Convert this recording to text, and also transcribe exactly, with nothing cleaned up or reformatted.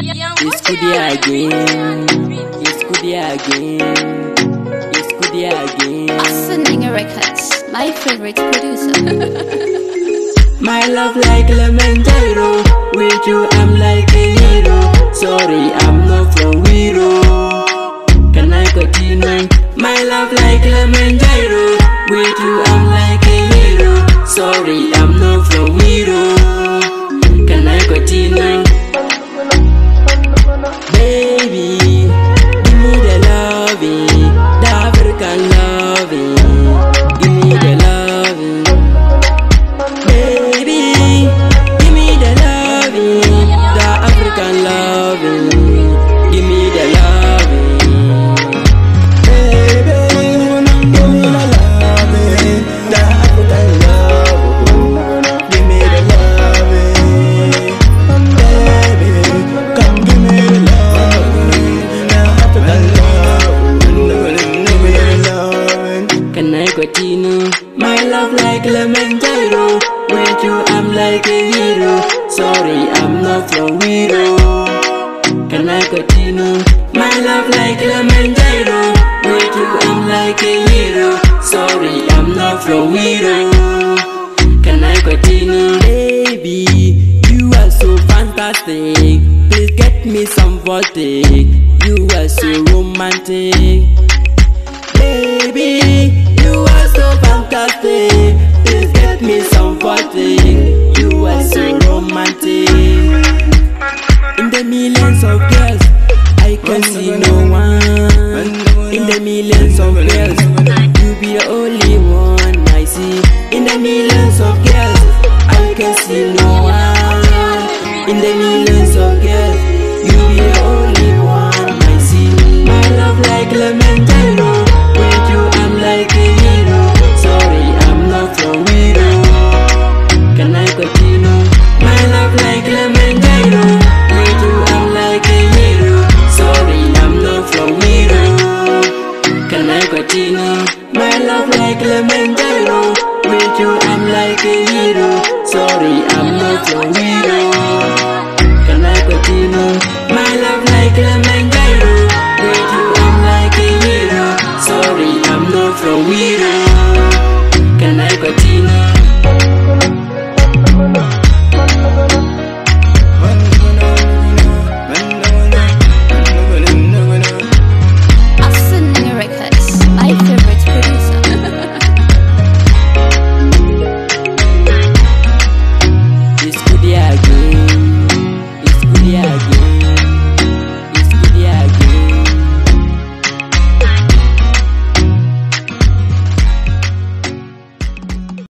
It's Kudia again. It's Kudia again. It's Kudia again. Asseninger Records, my favorite producer. My love like Kilimanjaro. With you I'm like a hero. Sorry I'm not from Wiro. Can I continue? My love like Kilimanjaro. With you I'm like a hero. Sorry I'm not from Wiro. Can I continue? Baby, give me the loving, the African loving. Give me the loving. Baby, give me the loving, the African loving. Give me the loving. Baby, give me the loving, the African loving. Give me the loving. Baby, come give me the loving, the African loving. Give me the loving. Can I continue? My love like Kilimanjaro. With you I'm like a hero. Sorry I'm not from Wiro. Can I continue? My love like Kilimanjaro. With you I'm like a hero. Sorry I'm not from Wiro. Can I continue? Baby, you are so fantastic. Please get me some voltage. You are so romantic. Baby, you are so fantastic. Please get me some voltage. You are so romantic. In the millions of girls, I can see no one. In the millions of girls, you be the only one I see. In the millions of girls, I can see no one. In the millions of girls,